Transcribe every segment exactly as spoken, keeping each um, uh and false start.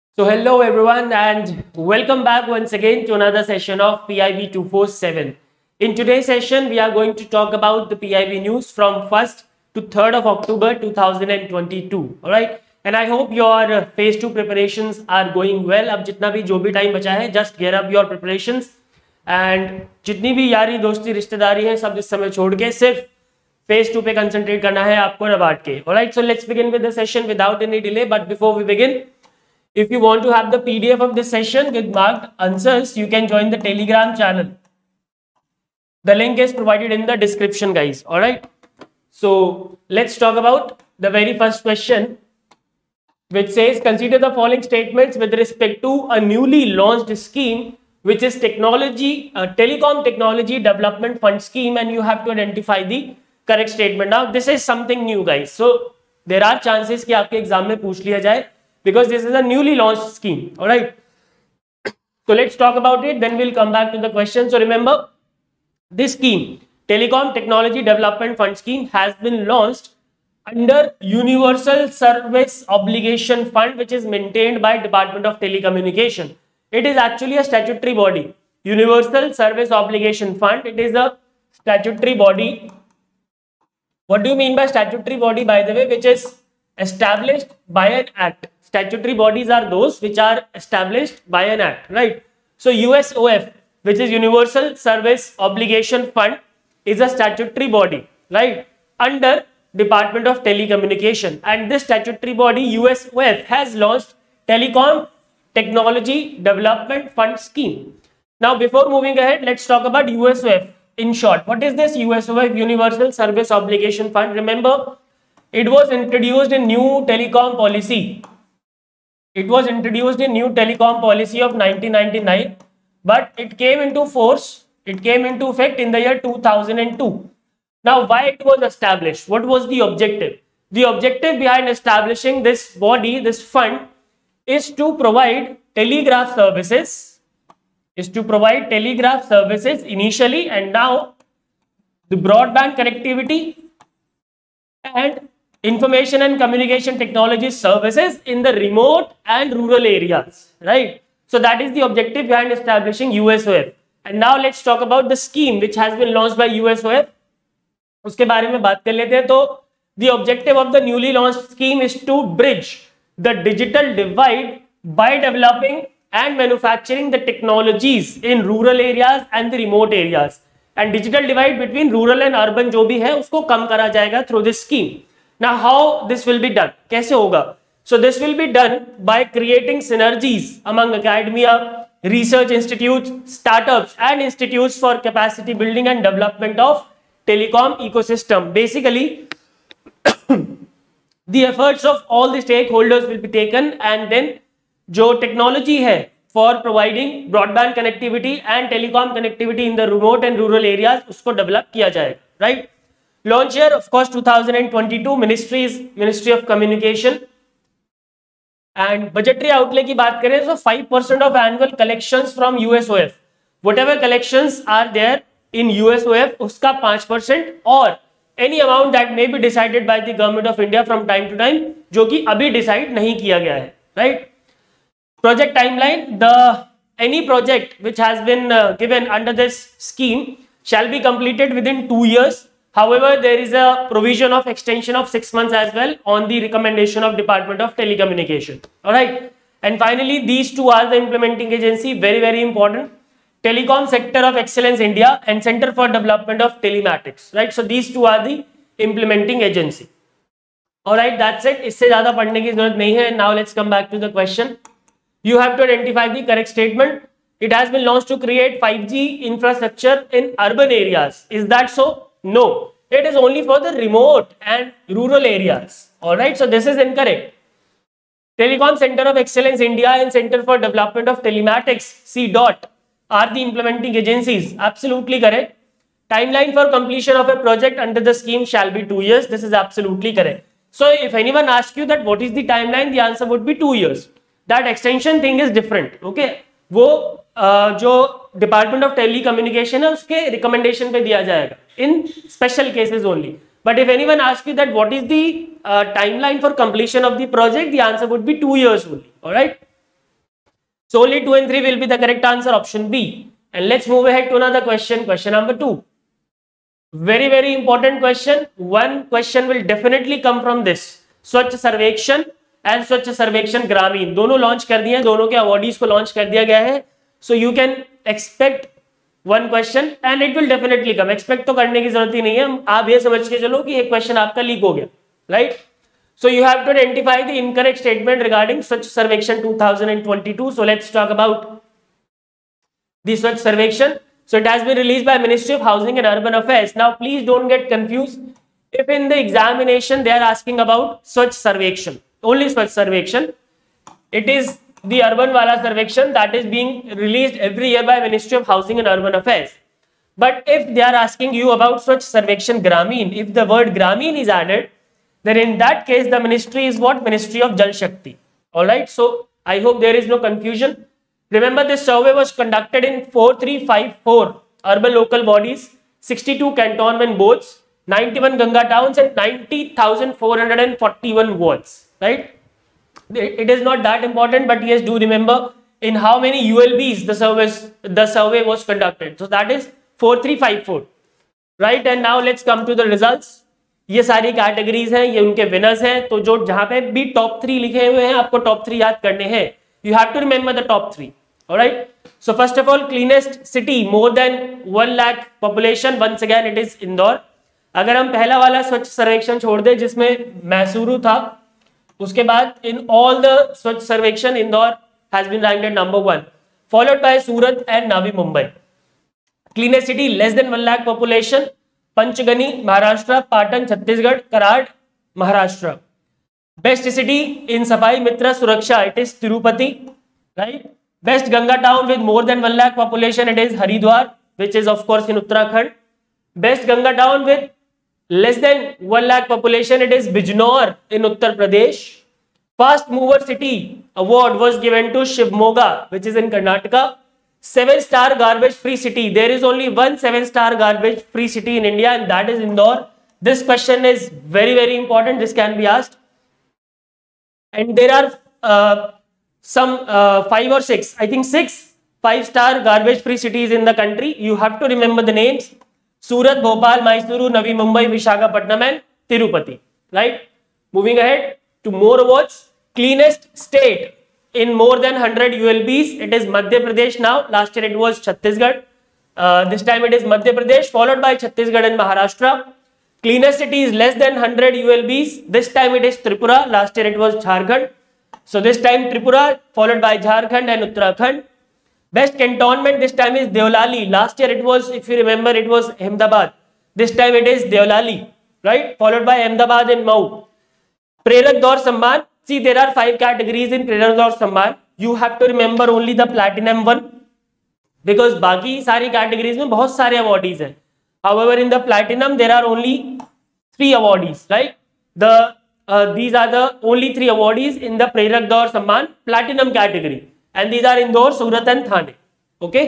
So hello everyone and welcome back once again to another session of P I B two forty-seven. In today's session we are going to talk about the P I B news from first to third of October two thousand twenty-two. Alright, and I hope your phase two preparations are going well. अब जितना भी जो भी time बचा है just gear up your preparations and जितनी भी यारी दोस्ती रिश्तेदारी है सब इस समय छोड़ के सिर्फ phase two पे concentrate करना है आपको न बांट के. Alright, so let's begin with the session without any delay. But before we begin, if you want to have the P D F of this session with marked answers, you can join the Telegram channel. The link is provided in the description, guys. All right. So let's talk about the very first question, which says, consider the following statements with respect to a newly launched scheme, which is technology, uh, telecom technology development fund scheme, and you have to identify the correct statement. Now, this is something new, guys. So there are chances कि आपके exam में पूछ लिया जाए, because this is a newly launched scheme. All right. So let's talk about it. Then we'll come back to the question. So remember, this scheme, Telecom Technology Development Fund Scheme, has been launched under Universal Service Obligation Fund, which is maintained by Department of Telecommunication. It is actually a statutory body. Universal Service Obligation Fund. It is a statutory body. What do you mean by statutory body, by the way? Which is established by an act. Statutory bodies are those which are established by an act, right? So U S O F, which is Universal Service Obligation Fund, is a statutory body, right, under Department of Telecommunication. And this statutory body, U S O F, has launched Telecom Technology Development Fund Scheme. Now, before moving ahead, let's talk about U S O F. In short, what is this U S O F, Universal Service Obligation Fund? Remember, it was introduced in new telecom policy. It was introduced in new telecom policy of nineteen ninety-nine, but it came into force, it came into effect in the year two thousand two. Now, why it was established? What was the objective? The objective behind establishing this body, this fund, is to provide telegraph services, is to provide telegraph services initially, and now the broadband connectivity and information and communication technology services in the remote and rural areas, right? So that is the objective behind establishing U S O F. And now let's talk about the scheme which has been launched by U S O F. उसके बारे में बात कर लेते हैं. तो the objective of the newly launched scheme is to bridge the digital divide by developing and manufacturing the technologies in rural areas and the remote areas. And digital divide between rural and urban जो भी है उसको कम करा जाएगा through this scheme. Now, how this will be done? कैसे होगा? So this will be done by creating synergies among academia, research institutes, startups, and institutes for capacity building and development of telecom ecosystem. Basically, the efforts of all the stakeholders will be taken, and then जो technology है for providing broadband connectivity and telecom connectivity in the remote and rural areas उसको develop किया जाएगा, right? Launch year, of course, two thousand twenty-two. Ministry is Ministry of Communication. And budgetary outlay की बात करें तो five percent of annual collections from U S O F. Whatever collections are there in U S O F, उसका five percent और any amount that may be decided by the government of India from time to time, जो कि अभी decide नहीं किया गया है, right? Project timeline: the any project which has been uh, given under this scheme shall be completed within two years. However, there is a provision of extension of six months as well on the recommendation of Department of Telecommunication. All right. And finally, these two are the implementing agency. Very, very important. Telecom Sector of Excellence India and Center for Development of Telematics. Right. So these two are the implementing agency. All right. That's it. इससे ज़्यादा पढ़ने की ज़रूरत नहीं है. Now let's come back to the question. You have to identify the correct statement. It has been launched to create five G infrastructure in urban areas. Is that so? No, it is only for the remote and rural areas. All right, so this is incorrect. Telecom Center of Excellence India and Center for Development of Telematics, C DOT, are the implementing agencies. Absolutely correct. Timeline for completion of a project under the scheme shall be two years. This is absolutely correct. So if anyone asks you that what is the timeline, the answer would be two years. That extension thing is different. Okay, वो uh, जो department of telecommunication है उसके recommendation पे दिया जाएगा in special cases only. But if anyone asks you that what is the uh, timeline for completion of the project, the answer would be two years only. All right. So only two and three will be the correct answer, option B. And let's move ahead to another question, question number two. Very very important question. One question will definitely come from this. स्वच्छ सर्वेक्षण and स्वच्छ सर्वेक्षण ग्रामीण दोनों launch कर दिए हैं, दोनों के अवॉर्डीज को लॉन्च कर दिया गया है. So you can expect one question and it will definitely come. Expect तो करने की जरूरत ही नहीं है, आप ये समझ के चलो कि एक क्वेश्चन आपका लीक हो गया, right. So you have to identify the incorrect statement regarding Swachh Sarvekshan two thousand twenty-two. So let's talk about the Swachh Sarvekshan. So it has been released by Ministry of Housing and Urban Affairs. Now please don't get confused. If in the examination they are asking about Swachh Sarvekshan, only Swachh Sarvekshan, it is the urban wala Sarvekshan that is being released every year by Ministry of Housing and Urban Affairs. But if they are asking you about Swachh Sarvekshan Gramin, if the word Gramin is added, then in that case the ministry is what? Ministry of Jal Shakti. All right, so I hope there is no confusion. Remember, this survey was conducted in four three five four urban local bodies, sixty-two cantonment boards, ninety-one Ganga towns and ninety thousand four hundred forty-one wards, right? It is not that important, but yes, do remember in how many U L Bs the service the survey was conducted. So that is four three five four, right? And now let's come to the results. ये सारी categories हैं, ये उनके winners हैं. तो जो जहां पे भी टॉप थ्री लिखे हुए हैं, आपको टॉप थ्री याद करने हैं. You have to remember the top three. Alright, so first of all, cleanest city, more than one lakh population, once again it is Indore. अगर हम पहला वाला स्वच्छ सर्वेक्षण छोड़ दे जिसमें मैसूरू था, उसके बाद in all the Swachh Sarvekshan Indore has been ranked at number one, followed by Surat and Navi Mumbai. Cleanest city, less than one lakh population, Panchgani Maharashtra, Patan Chhattisgarh, Karad Maharashtra. Best city in Safai Mitra Suraksha, it is Tirupati, right. Best Ganga town with more than one lakh population, it is Haridwar, which is of course in Uttarakhand. Best Ganga town with less than one lakh population, it is Bijnor in Uttar Pradesh. Fast mover city award was given to Shivamogga, which is in Karnataka. Seven star garbage free city, there is only one seven star garbage free city in India and that is Indore. This question is very very important, this can be asked. And there are uh, some uh, five or six, I think six five star garbage free cities in the country. You have to remember the names: Surat, Bhopal, Mysuru, Navi Mumbai, Visakhapatnam and Tirupati, right. Moving ahead to more awards. Cleanest state in more than one hundred U L Bs, it is Madhya Pradesh now. Last year it was Chhattisgarh. Uh, this time it is Madhya Pradesh, followed by Chhattisgarh and Maharashtra. Cleanest city is less than one hundred U L Bs. This time it is Tripura. Last year it was Jharkhand. So this time Tripura, followed by Jharkhand and Uttarakhand. Best cantonment this time is Deolali. Last year it was, if you remember, it was Ahmedabad. This time it is Deolali, right? Followed by Ahmedabad and Mau. Prerak Daur Samman. See, there are five categories in Prerak Daur Samman. You have to remember only the platinum one because बाकी सारी categories में बहुत सारे awardees हैं. However, in the platinum there are only three awardees, right? The uh, these are the only three awardees in the Prerak Daur Samman platinum category, and these are Indore, Surat, and Thane. Okay.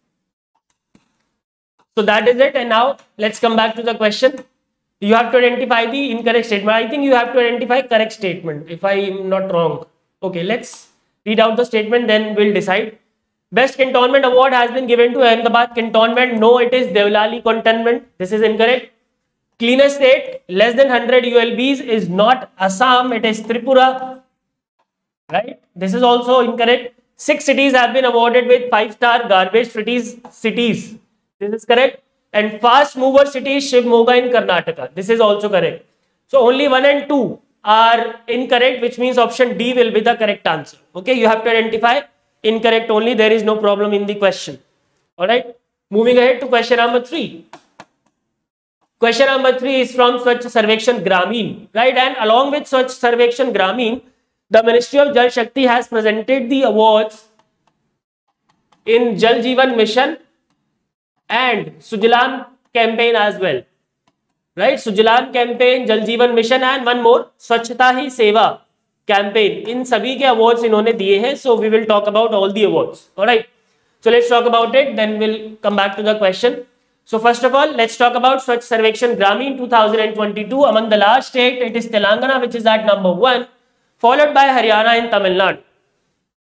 So that is it. And now let's come back to the question. You have to identify the incorrect statement. I think you have to identify correct statement if I am not wrong. Okay, let's read out the statement, then we'll decide. Best cantonment award has been given to Ahmedabad cantonment. No, it is Deolali cantonment. This is incorrect. Cleanest state, less than one hundred U L Bs, is not Assam, it is Tripura. Right? This is also incorrect. Six cities have been awarded with five star garbage cities. Cities. This is correct. And fast mover city is Shivmoga in Karnataka. This is also correct. So only one and two are incorrect, which means option D will be the correct answer. Okay, you have to identify incorrect only. There is no problem in the question. All right. Moving ahead to question number three. Question number three is from Swachh Sarvekshan Gramin, right? And along with Swachh Sarvekshan Gramin, the Ministry of Jal Shakti has presented the awards in Jal Jeevan Mission and Sujalam campaign as well, right? Sujalam campaign, Jal Jeevan Mission and one more Swachhta Hi Seva campaign. In सभी के awards इन्होंने दिए हैं. So we will talk about all the awards. All right. So let's talk about it. Then we'll come back to the question. So first of all, let's talk about Swachh Sarvekshan Gramin two thousand twenty-two. Among the large state, it is Telangana, which is at number one, followed by Haryana and Tamil Nadu.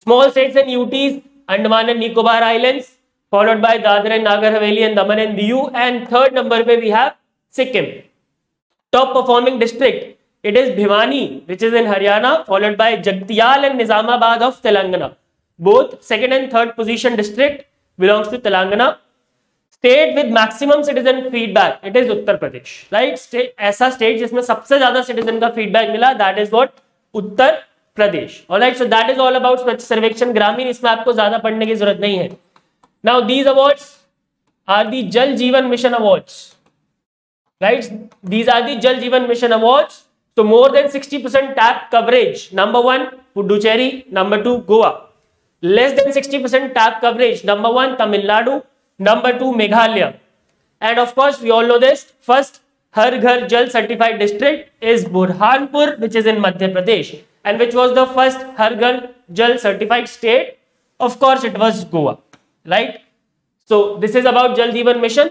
Small states and U Ts, Andaman and Nicobar Islands, followed by Dadra and Nagar Haveli and Daman and Diu, and third number पे we have Sikkim. Top performing district, it is Bhiwani, which is in Haryana, followed by Jagtial and Nizamabad of Telangana. Both second and third position district belongs to Telangana. State with maximum citizen feedback, it is Uttar Pradesh, right? State, ऐसा state जिसमें सबसे ज़्यादा citizen का feedback मिला, that is what Uttar Pradesh. Alright, so that is all about स्वच्छ सर्वेक्षण ग्रामीण. इसमें आपको ज़्यादा पढ़ने की जरूरत नहीं है. Now these awards are the Jal Jeevan Mission awards, right? These are the Jal Jeevan Mission awards. So more than sixty percent tap coverage. Number one, Puducherry. Number two, Goa. Less than sixty percent tap coverage. Number one, Tamil Nadu. Number two, Meghalaya. And of course, we all know this. First Har Ghar Jal certified district is Burhanpur, which is in Madhya Pradesh. And which was the first Har Ghar Jal certified state? Of course, it was Goa, right? So this is about Jal Jeevan Mission.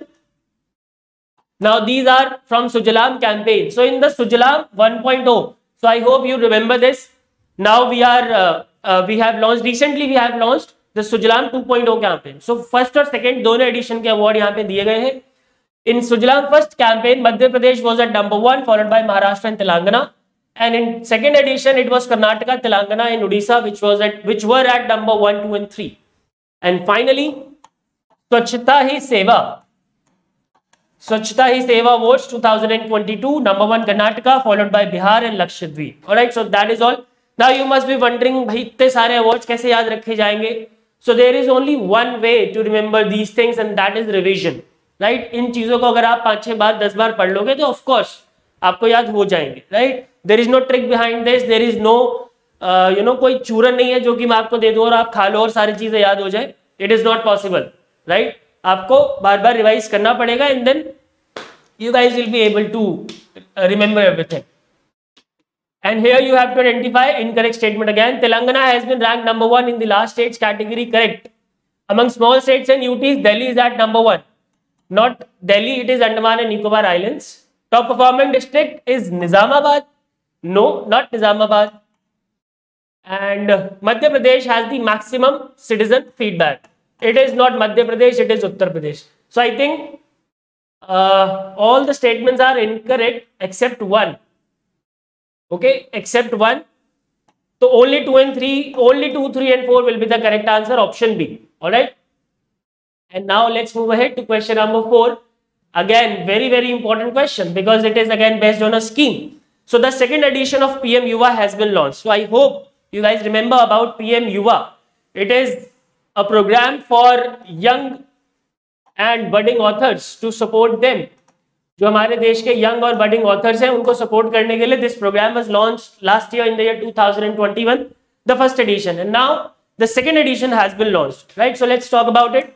Now these are from Sujalam campaign. So in the Sujalam one point oh, so I hope you remember this. Now we are, uh, uh, we have launched, recently we have launched the Sujalam two point oh campaign. So first और second दोनों edition के award यहाँ पे दिए गए हैं. In Sujalam first campaign, Madhya Pradesh was at number one, followed by Maharashtra and Telangana. And in second edition, it was Karnataka, Telangana, and Odisha, which was at, which were at number one, two, and three. And finally, Swachhta Hi Seva. Swachhta Hi Seva Awards twenty twenty-two, number one Karnataka, followed by Bihar and Lakshadweep. Alright, so that is all. Now you must be wondering, bhai इतने सारे awards कैसे याद रखे जाएंगे? So there is only one way to remember these things, and that is revision. Right? इन चीजों को अगर आप पांच छह बार दस बार पढ़ लोगे तो of course आपको याद हो जाएंगे. Right? There is no trick behind this. There is no uh, you know कोई चूरन नहीं है जो कि मैं आपको दे दूं और आप खा लो और सारी चीजें याद हो जाए. It is not possible. Right? आपको बार बार रिवाइज करना पड़ेगा, and then you guys will be able to uh, remember everything. And here you have to identify incorrect statement again. Telangana has been ranked number one in the last states category. Correct. Among small states and U Ts, Delhi is at number one. Not Delhi, it is Andaman and Nicobar Islands. Top performing district is Nizamabad. No, not Nizamabad. And uh, Madhya Pradesh has the maximum citizen feedback. It is not Madhya Pradesh, it is Uttar Pradesh. So I think uh, all the statements are incorrect except one. Okay, except one. So only two and three, only two, three and four will be the correct answer, option B. Alright. And now let's move ahead to question number four. Again, very, very important question because it is again based on a scheme. So the second edition of P M Yuva has been launched. So I hope you guys remember about P M Yuva. It is a program for young and budding authors to support them. जो हमारे देश के young और budding authors हैं उनको support करने के लिए this program was launched last year in the year two thousand twenty-one, the first edition, and now the second edition has been launched. Right? So let's talk about it.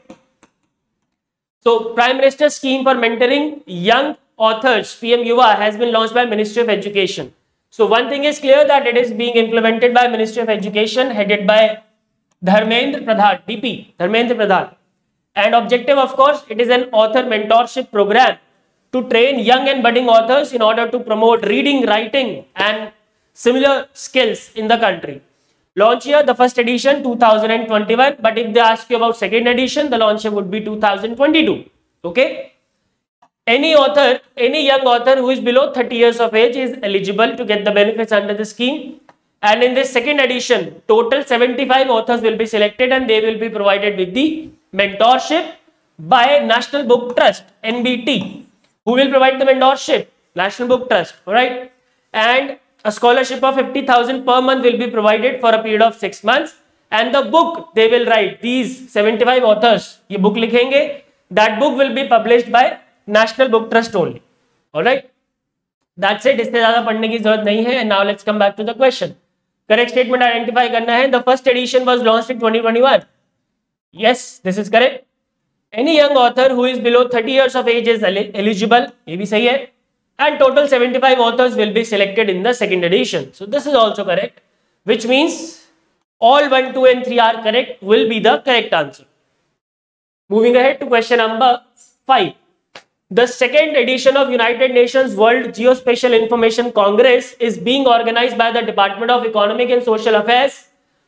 So Prime Minister's scheme for mentoring young authors, P M Yuva, has been launched by Ministry of Education. So one thing is clear that it is being implemented by Ministry of Education, headed by Dharmendra Pradhan, D P, Dharmendra Pradhan. And objective, of course, it is an author mentorship program to train young and budding authors in order to promote reading, writing, and similar skills in the country. Launch year, the first edition, two thousand twenty-one. But if they ask you about second edition, the launch year would be two thousand twenty-two. Okay. Any author, any young author who is below thirty years of age is eligible to get the benefits under the scheme. And in this second edition, total seventy-five authors will be selected and they will be provided with the mentorship by National Book Trust, N B T. Who will provide the mentorship? National Book Trust. Alright. And a scholarship of fifty thousand per month will be provided for a period of six months. And the book they will write, these seventy-five authors, ये book लिखेंगे, that book will be published by National Book Trust only. Alright. That's it. इससे ज़्यादा पढ़ने की जरूरत नहीं है. And now let's come back to the question. Correct statement identify करना है. The first edition was launched in twenty twenty-one. Yes, this is correct. Any young author who is below thirty years of age is eligible. ये भी सही है. And total seventy-five authors will be selected in the second edition. So this is also correct, which means all one, two and three are correct, will be the correct answer. Moving ahead to question number five. The second edition of United Nations World Geospatial Information Congress is being organized by the Department of Economic and Social Affairs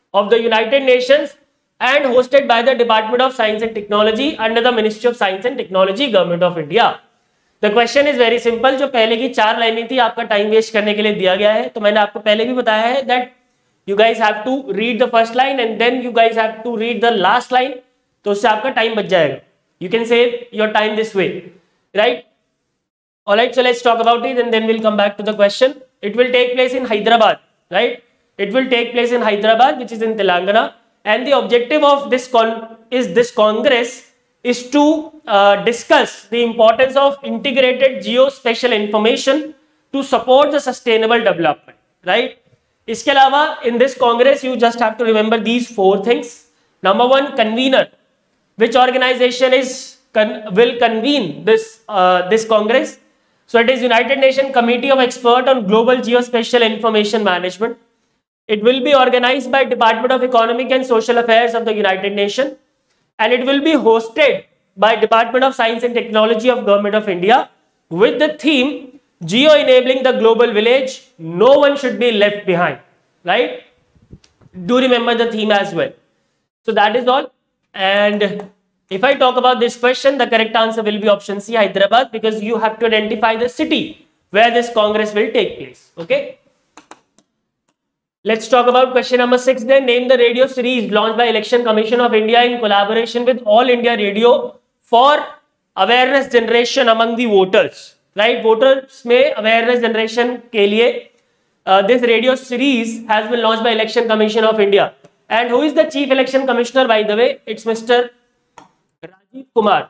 of the United Nations and hosted by the Department of Science and Technology under the Ministry of Science and Technology, Government of India. The question is very simple. जो पहले की चार लाइनें थी आपका time waste करने के लिए दिया गया है, तो मैंने आपको पहले भी बताया है that you guys have to read the first line and then you guys have to read the last line, तो उससे आपका टाइम बच जाएगा. You can save your time this way, right? Alright, so let's talk about it and then we'll come back to the question. It will take place in Hyderabad, right? It will take place in Hyderabad, which is in Telangana, and the objective of this con is this Congress is to uh, discuss the importance of integrated geospatial information to support the sustainable development, right? इसके अलावा in this Congress you just have to remember these four things. Number one, convener. Which organization is con will convene this uh, this Congress? So it is United Nations Committee of Expert on Global Geospatial Information Management. It will be organized by Department of Economic and Social Affairs of the United Nations, and it will be hosted by Department of Science and Technology of Government of India with the theme Geo Enabling the Global Village. No one should be left behind, right? Do remember the theme as well. So that is all. And if I talk about this question, the correct answer will be option C, Hyderabad, because you have to identify the city where this Congress will take place. Okay. Let's talk about question number six then. Name the radio series launched by Election Commission of India in collaboration with All India Radio for awareness generation among the voters. Right? Voters में awareness generation के लिए uh, this radio series has been launched by Election Commission of India. And who is the Chief Election Commissioner, by the way? It's Mister Rajiv Kumar.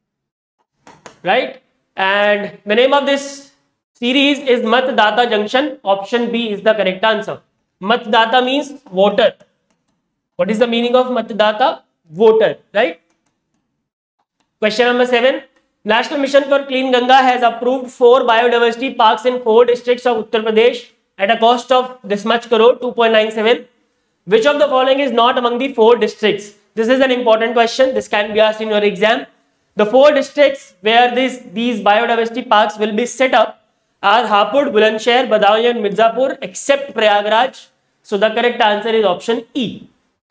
Right? And the name of this series is Matdata Junction. Option B is the correct answer. Matdata means voter. What is the meaning of Matdata? Voter, right? Question number seven. National Mission for Clean Ganga has approved four biodiversity parks in four districts of Uttar Pradesh at a cost of this much crore, two point nine seven. Which of the following is not among the four districts? This is an important question. This can be asked in your exam. The four districts where this, these biodiversity parks will be set up are Hapur, Bulandshahr, Badauni and Mirzapur except Prayagraj. So the correct answer is option E.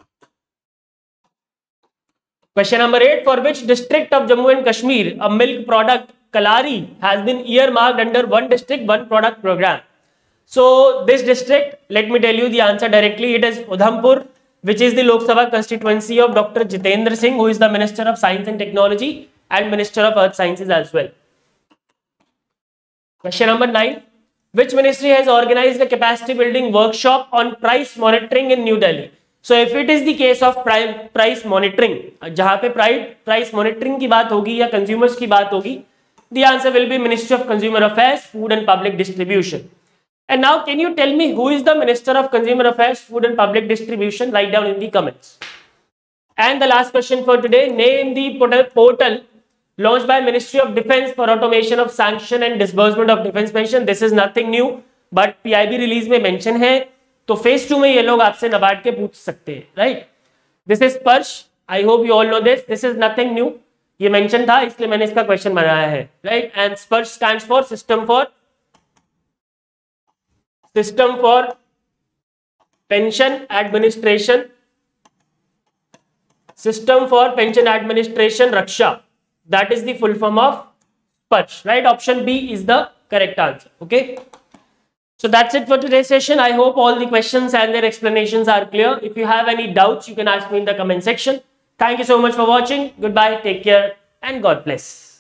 Question number eight. For which district of Jammu and Kashmir a milk product Kalari has been earmarked under one district one product program? So this district, let me tell you the answer directly. It is Udhampur, which is the Lok Sabha constituency of Doctor Jitendra Singh, who is the Minister of Science and Technology and Minister of Earth Sciences as well. Question number nine. Which ministry has organized a capacity building workshop on price monitoring in New Delhi? So if it is the case of price monitoring, जहाँ पे price monitoring की बात होगी या consumers की बात होगी, the answer will be Ministry of Consumer Affairs, Food and Public Distribution. And now can you tell me who is the Minister of Consumer Affairs, Food and Public Distribution? Write down in the comments. And the last question for today, name the portal launched by Ministry of Defence for automation of sanction and disbursement of defence pension. This is nothing new, but P I B release में mention है, तो phase two में ये लोग आपसे नाबार्ड के पूछ सकते हैं, right? This is Sparsh. I hope you all know this. This is nothing new. ये mention था, इसलिए मैंने इसका question बनाया है, right? And Sparsh stands for System for System for Pension Administration. System for Pension Administration Raksha. That is the full form of Sparsh, right? Option B is the correct answer. Okay. So that's it for today's session. I hope all the questions and their explanations are clear. If you have any doubts, you can ask me in the comment section. Thank you so much for watching. Goodbye. Take care and God bless.